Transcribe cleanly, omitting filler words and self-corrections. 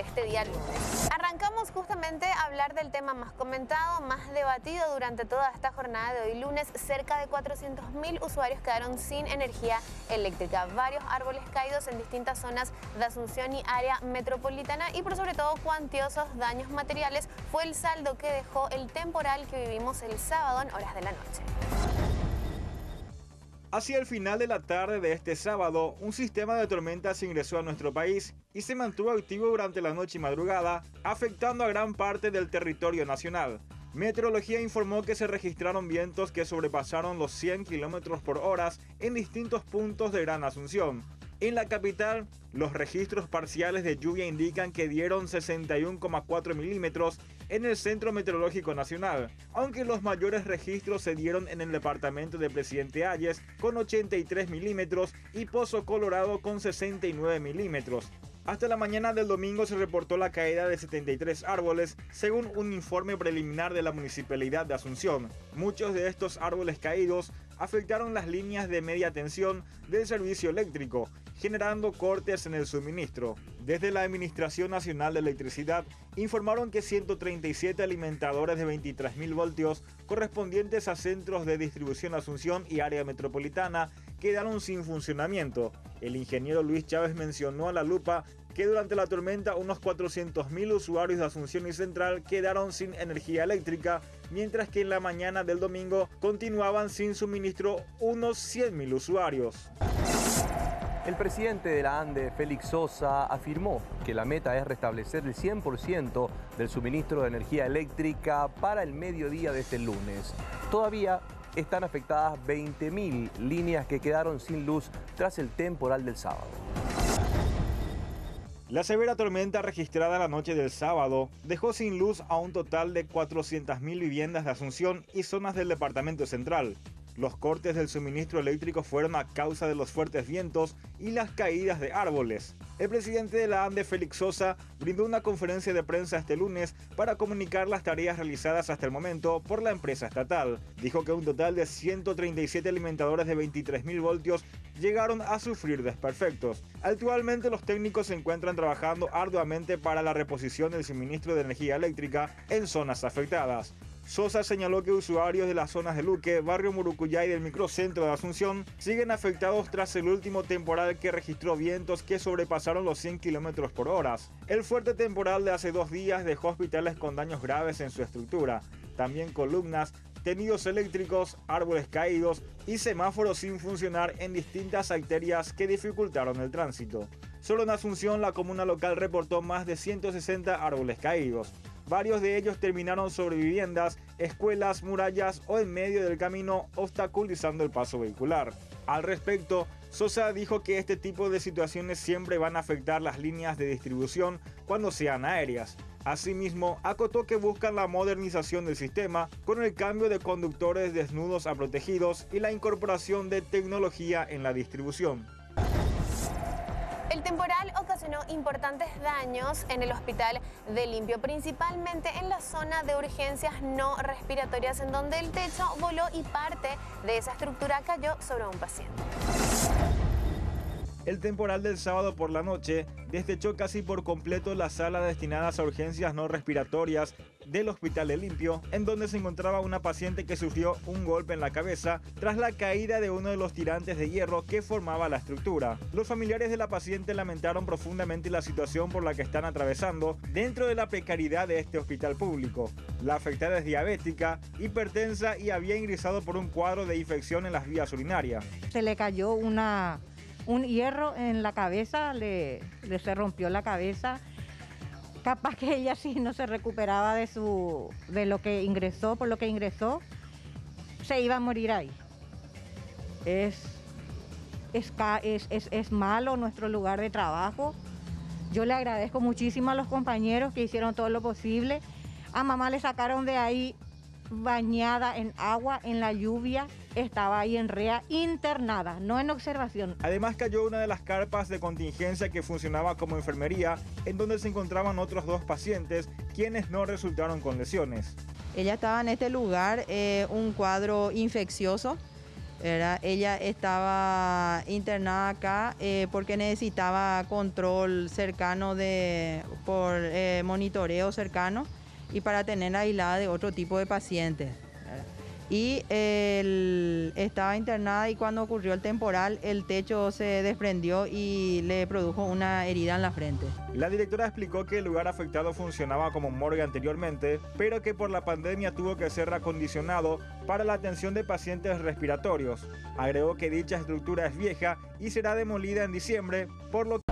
este día lunes. Arrancamos justamente a hablar del tema más comentado, más debatido durante toda esta jornada de hoy lunes. Cerca de 400.000 usuarios quedaron sin energía eléctrica. Varios árboles caídos en distintas zonas de Asunción y área metropolitana y por sobre todo cuantiosos daños materiales fue el saldo que dejó el temporal que vivimos el sábado en horas de la noche. Hacia el final de la tarde de este sábado, un sistema de tormentas ingresó a nuestro país y se mantuvo activo durante la noche y madrugada, afectando a gran parte del territorio nacional. Meteorología informó que se registraron vientos que sobrepasaron los 100 km por hora en distintos puntos de Gran Asunción. En la capital, los registros parciales de lluvia indican que dieron 61,4 milímetros en el Centro Meteorológico Nacional, aunque los mayores registros se dieron en el departamento de Presidente Hayes con 83 milímetros y Pozo Colorado con 69 milímetros. Hasta la mañana del domingo se reportó la caída de 73 árboles, según un informe preliminar de la Municipalidad de Asunción. Muchos de estos árboles caídos afectaron las líneas de media tensión del servicio eléctrico, generando cortes en el suministro. Desde la Administración Nacional de Electricidad informaron que 137 alimentadores de 23.000 voltios correspondientes a centros de distribución Asunción y área metropolitana quedaron sin funcionamiento. El ingeniero Luis Chávez mencionó a La Lupa que durante la tormenta unos 400.000 usuarios de Asunción y Central quedaron sin energía eléctrica, mientras que en la mañana del domingo continuaban sin suministro unos 100.000 usuarios. El presidente de la ANDE, Félix Sosa, afirmó que la meta es restablecer el 100% del suministro de energía eléctrica para el mediodía de este lunes. Todavía están afectadas 20.000 líneas que quedaron sin luz tras el temporal del sábado. La severa tormenta registrada la noche del sábado dejó sin luz a un total de 400.000 viviendas de Asunción y zonas del departamento central. Los cortes del suministro eléctrico fueron a causa de los fuertes vientos y las caídas de árboles. El presidente de la ANDE, Félix Sosa, brindó una conferencia de prensa este lunes para comunicar las tareas realizadas hasta el momento por la empresa estatal. Dijo que un total de 137 alimentadores de 23.000 voltios llegaron a sufrir desperfectos. Actualmente los técnicos se encuentran trabajando arduamente para la reposición del suministro de energía eléctrica en zonas afectadas. Sosa señaló que usuarios de las zonas de Luque, Barrio Murucuyá y del microcentro de Asunción siguen afectados tras el último temporal que registró vientos que sobrepasaron los 100 km por hora. El fuerte temporal de hace 2 días dejó hospitales con daños graves en su estructura, también columnas, tendidos eléctricos, árboles caídos y semáforos sin funcionar en distintas arterias que dificultaron el tránsito. Solo en Asunción la comuna local reportó más de 160 árboles caídos. Varios de ellos terminaron sobre viviendas, escuelas, murallas o en medio del camino, obstaculizando el paso vehicular. Al respecto, Sosa dijo que este tipo de situaciones siempre van a afectar las líneas de distribución cuando sean aéreas. Asimismo, acotó que buscan la modernización del sistema con el cambio de conductores desnudos a protegidos y la incorporación de tecnología en la distribución. El temporal ocasionó importantes daños en el hospital de Limpio, principalmente en la zona de urgencias no respiratorias, en donde el techo voló y parte de esa estructura cayó sobre un paciente. El temporal del sábado por la noche destechó casi por completo las salas destinadas a urgencias no respiratorias del Hospital de Limpio, en donde se encontraba una paciente que sufrió un golpe en la cabeza tras la caída de uno de los tirantes de hierro que formaba la estructura. Los familiares de la paciente lamentaron profundamente la situación por la que están atravesando dentro de la precariedad de este hospital público. La afectada es diabética, hipertensa y había ingresado por un cuadro de infección en las vías urinarias. Se le cayó un hierro en la cabeza, se rompió la cabeza. Capaz que ella sí no se recuperaba de lo que ingresó, por lo que ingresó, se iba a morir ahí. Es malo nuestro lugar de trabajo. Yo le agradezco muchísimo a los compañeros que hicieron todo lo posible. A mamá le sacaron de ahí bañada en agua, en la lluvia, estaba ahí en REA internada, no en observación. Además cayó una de las carpas de contingencia que funcionaba como enfermería, en donde se encontraban otros 2 pacientes, quienes no resultaron con lesiones. Ella estaba en este lugar, un cuadro infeccioso, Ella estaba internada acá porque necesitaba control cercano por monitoreo cercano y para tener aislada de otro tipo de pacientes. Y estaba internada y cuando ocurrió el temporal el techo se desprendió y le produjo una herida en la frente. La directora explicó que el lugar afectado funcionaba como morgue anteriormente, pero que por la pandemia tuvo que ser reacondicionado para la atención de pacientes respiratorios. Agregó que dicha estructura es vieja y será demolida en diciembre, por lo